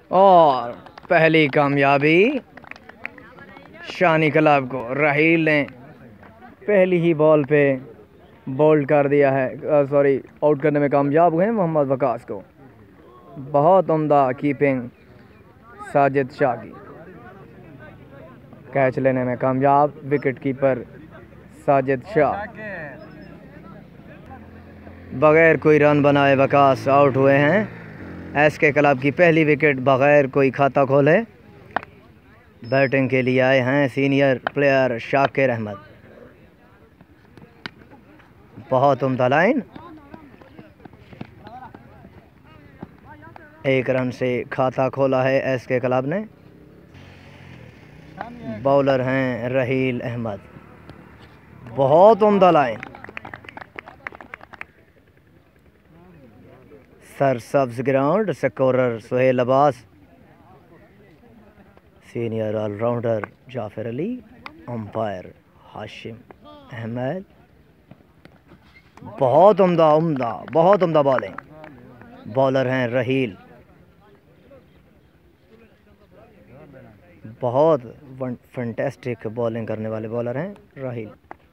और पहली कामयाबी शानी क्लब को। राहील ने पहली ही बॉल पे बोल्ड कर दिया है, सॉरी आउट करने में कामयाब हुए हैं मोहम्मद वकास को। बहुत उम्दा कीपिंग साजिद शाह की। कैच लेने में कामयाब विकेट कीपर साजिद शाह। बगैर कोई रन बनाए वकास आउट हुए हैं। एसके क्लब की पहली विकेट बगैर कोई खाता खोले। बैटिंग के लिए आए हैं सीनियर प्लेयर शाकिर अहमद। बहुत उम्दा लाइन, 1 रन से खाता खोला है एसके क्लब ने। बॉलर हैं राहील अहमद। बहुत उम्दा लाइन, सरसब्ज ground. Scorer Suhail Abbas, senior allrounder Jafar Ali, umpire Hashim Ahmed. बहुत उम्दा बॉलिंग। बॉलर हैं राहील। बहुत फैंटास्टिक बॉलिंग करने वाले बॉलर हैं राहील।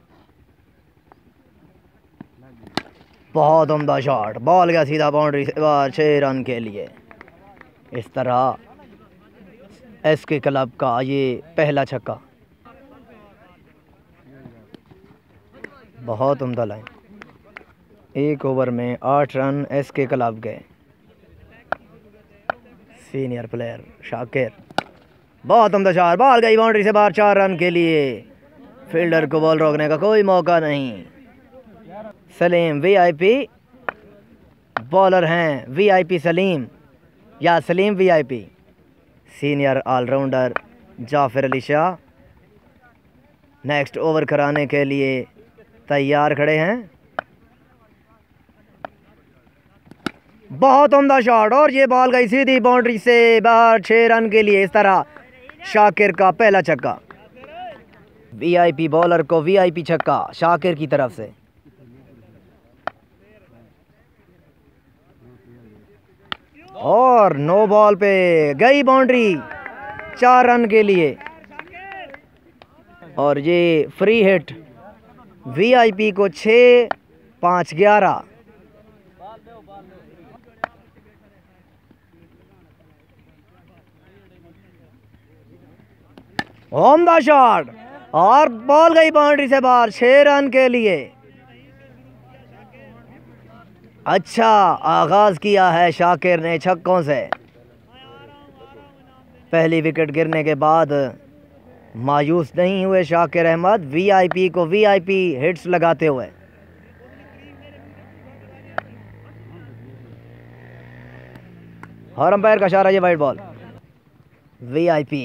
बहुत उम्दा शॉट, बॉल गया सीधा बाउंड्री से बाहर, 6 रन के लिए। इस तरह एसके क्लब का ये पहला छक्का। बहुत उम्दा लाइन, 1 ओवर में 8 रन एसके क्लब गए। Senior player Shakir. बहुत उम्दा शॉट, बॉल गई बाउंड्री से बाहर, 4 रन के लिए। फील्डर को बॉल रोकने का कोई मौका नहीं। सलीम वीआईपी, बॉलर हैं वीआईपी सलीम या Salim VIP. Senior allrounder Jafar Ali Shah next over कराने के लिए तैयार खड़े हैं। बहुत उम्दा शॉट और ये बॉल गई सीधी बाउंड्री से बाहर, 6 रन के लिए। इस तरह शाकिर का पहला छक्का। वीआईपी बॉलर को वीआईपी छक्का शाकिर की तरफ से। और नो बॉल पे गई बाउंड्री, 4 रन के लिए। और ये फ्री हिट वीआईपी को 6-5-11। उम्दा शॉट और बॉल गई बाउंड्री से बाहर, 6 रन के लिए। अच्छा आगाज किया है शाकिर ने छक्कों से। पहली विकेट गिरने के बाद मायूस नहीं हुए शाकिर अहमद, वीआईपी को वीआईपी हिट्स लगाते हुए। और अंपायर का इशारा, ये वाइड बॉल। वीआईपी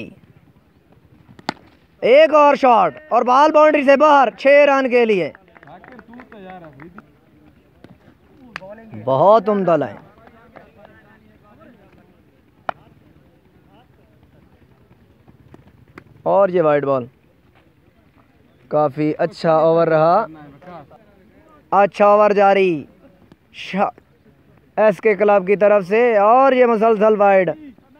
एक और शॉट और बॉल बाउंड्री से बाहर, 6 रन के लिए। बहुत उम्दा लाइन। और ये वाइड बॉल। काफ़ी अच्छा ओवर रहा, अच्छा ओवर जारी एसके क्लब की तरफ से। और ये मुसलसल वाइड।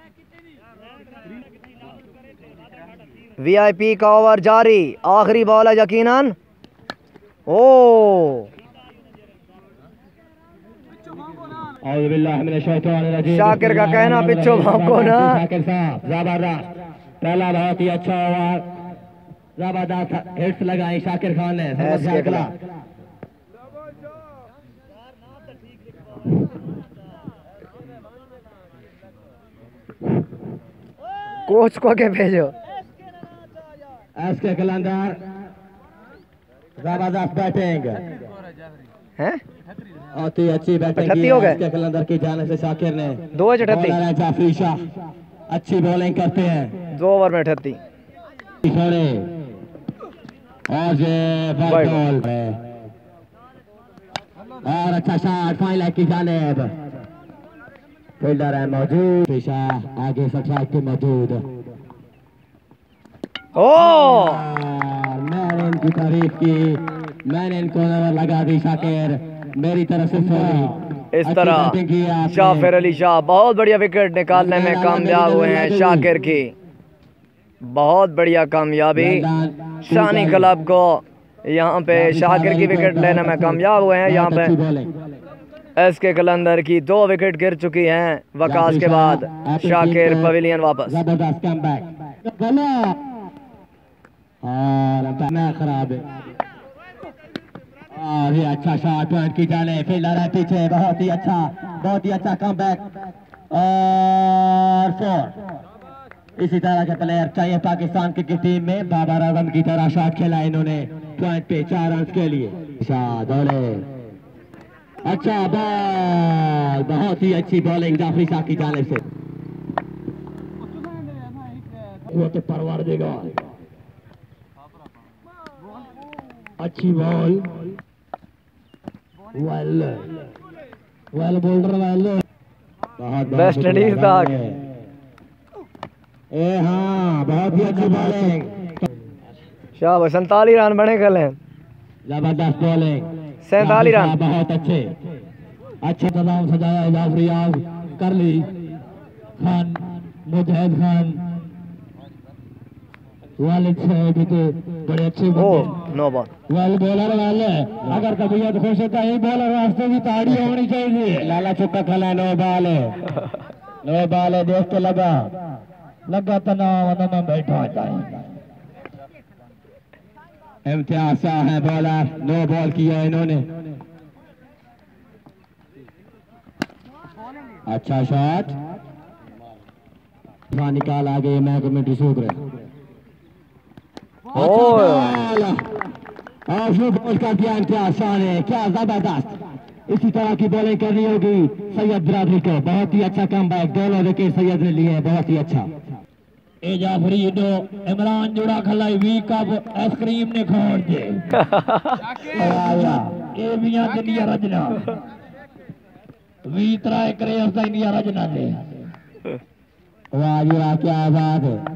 वीआईपी का ओवर जारी, आखिरी बॉल है यकीनन। ओ शाकिर का कहना पिछो भागो ना। जबरदस्त पहला बहुत ही अच्छा ओवर, जबरदस्त हिट्स लगाई शाकिर खान ने। कोच को के भेजो। एसके कलंदर जबरदस्त बैटिंग हैं, अति अच्छी बैटिंग की एसके कलंदर की जाने से। शाकिर ने 2-38 जाफरी शाह अच्छी बॉलिंग करते हैं। 2 ओवर में 38। और ये बॉल और अच्छा शॉट फाइन लेग की जानिब। फील्डर है मौजूद, शाह आगे सट्राइक के मौजूद। मैंने इनकी तारीफ की, मैंने इनको लगा दी शाकिर, मेरी तरफ से सॉरी। इस तरह जाफर अली शाह बहुत बढ़िया विकेट निकालने में कामयाब हुए हैं शाकिर की। बहुत बढ़िया कामयाबी शानी क्लब को यहाँ पे शाकिर की विकेट लेने में कामयाब हुए हैं। यहाँ पे एसके कलंदर की 2 विकेट गिर चुकी हैं वकास के बाद। शाकिर पवेलियन वापस। खराब है और ये अच्छा शॉट पॉइंट की जाने, फील्डर है पीछे, बहुत ही अच्छा कमबैक और 4। इसी तरह के प्लेयर चाहिए पाकिस्तान क्रिकेट टीम में। बाबर आजम की तरह शॉट खेला इन्होंने पॉइंट पे 4 रन के लिए। अच्छा बॉल, बहुत ही अच्छी बॉलिंग जाफरी शाह की जाने से। वो तो परवार देगा, अच्छी ball, well bowler West Indies तक। हाँ बहुत ही अच्छी बॉलिंग। शाबाश, 47 रन बने कल हैं। जबरदस्त बॉलिंग, 47 रन। बहुत अच्छे तमाम सजाया जाफरी कर ली। खान, मुजाहिद खान, वालिद साहब के बड़े अच्छे नो बॉल। वेल बॉलर वाले, अगर तबीयत खुश है तो ही बॉलर वास्ते भी ताड़ी होनी चाहिए। लाला चुका खला, नो बॉल है, देख के लगा तो ना बैठा जाए। इम्तियाज शाह है बॉलर, नो बॉल किया इन्होंने। अच्छा शॉट, निकाल आगे, मैं कमेटी सूख रहे। बॉल कर दिया इम्तियाज शाह ने, क्या जबरदस्त। इसी तरह की बॉलिंग करनी होगी सैयद बिरादरी को। बहुत ही अच्छा कमबैक, दोनों विकेट सैयद ने लिए, बहुत ही अच्छा। ए जाफरी दो इमरान जुड़ा खलाई वी कप आइसक्रीम ने खोड़ दे। ए मियां दुनिया रजना वी तराए करे उसका इंडिया रजना दे। वाह जी वाह, क्या बात है।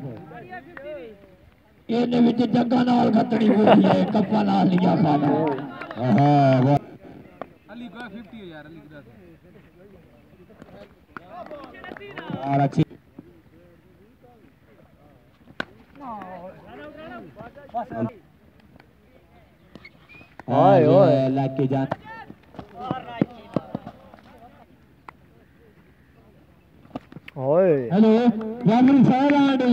ਇਹਦੇ ਵਿੱਚ ਜੱਗਾ ਨਾਲ ਖੱਤਣੀ ਹੋਈ ਹੈ, ਕੱਪਾ ਨਾਲ ਲਿਆ ਖਾਣਾ। ਹਾਂ अली को 50 है यार, अली की और अच्छी ओए लग के जान। ओए हेलो रामन साहब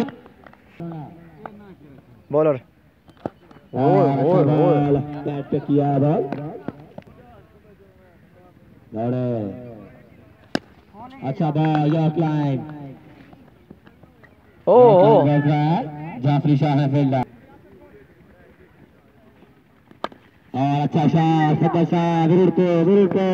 बॉलर। ओए बैट पे किया बॉल, अच्छा ball, york line. Jafri Shah है फील्डर और अच्छा शॉट, सदा शाह विरुद्ध को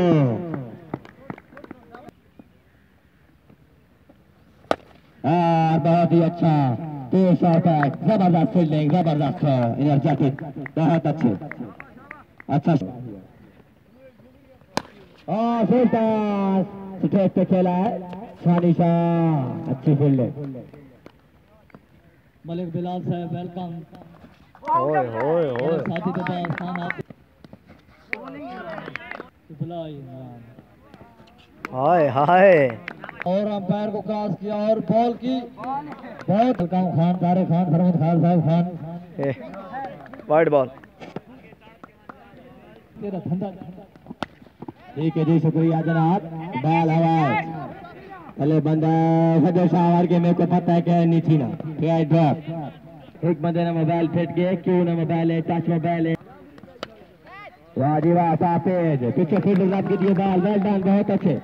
और बहुत ही अच्छा शॉट है। जबरदस्त फील्डिंग, जबरदस्त एनर्जेटिक, बहुत अच्छे, अच्छा और स्ट्रेट पे खेला है शानी शाह, अच्छी फील्डिंग। मलिक बिलाल साहब वेलकम। ओए ओए ओए साथी के पास खान आप हाय हाय। और अंपायर को क्रॉस किया और बॉल की बहुत खान, तारे खान, फरमत खान साहब खान, वाइड बॉल। ठीक है जी, शुक्रिया जनाब। बॉल हवाए, पहले बंदा सदर शावर के, मेरे को पता है क्या नहीं थी ना, ड्रॉप। एक बंदे ने मोबाइल फेंक के, क्यों ना मोबाइल है, टच मोबाइल है। वाह जी वाह, साफेज पीछे फील्डर आपके दिए बॉल, वेल डन, बहुत अच्छे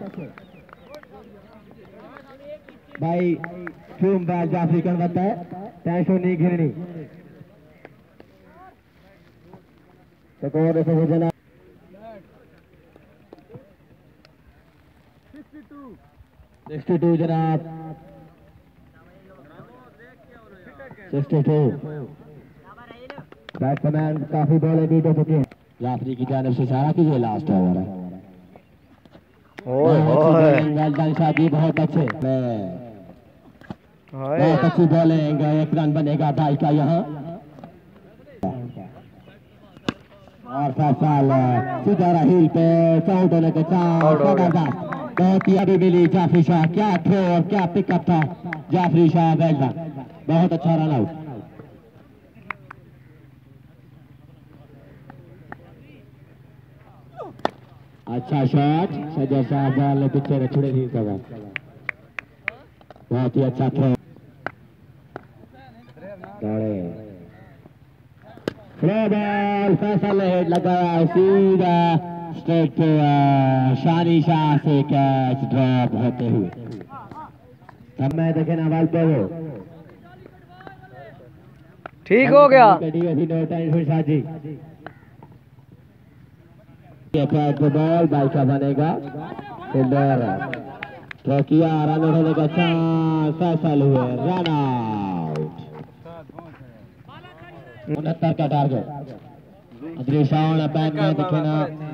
भाई। क्यों बॉल जाफरी कर बता है, टेंशन नहीं घिरनी तो कौन ऐसे जना 62 जनाब, 62 बैट्समैन काफी बॉलें बीट हो चुके हैं। जाफरी की जानिब से सारा कीजिए, लास्ट ओवर है। शादी बहुत अच्छे, बहुत अच्छी बॉलिंग, 1 रन बनेगा भाई का यहाँ। और फैसल सीधा हील पे आउट होने के चांस जबरदस्त बहुत ही अभी मिली जाफरी शाह क्या थ्रो और क्या पिकअप था जाफरी शाह वेल डन बहुत अच्छा रन आउट अच्छा शॉट सजर शाह बॉल ने पीछे ने छुड़े ही कवर बहुत ही अच्छा थ्रो दौड़े थ्रो बॉल फैसल ने हेड लगाया सीधा स्ट्रेट टू शानी शाह से कैच ड्रॉप होते हुए समय देखे ना बाल पे ठीक हो गया बॉल बाई का बनेगा फील्डर थ्रो किया रन उठाने का चांस फैसल हुए रन आउट 69 का टारगेट अदृश्य बैट में देखे ना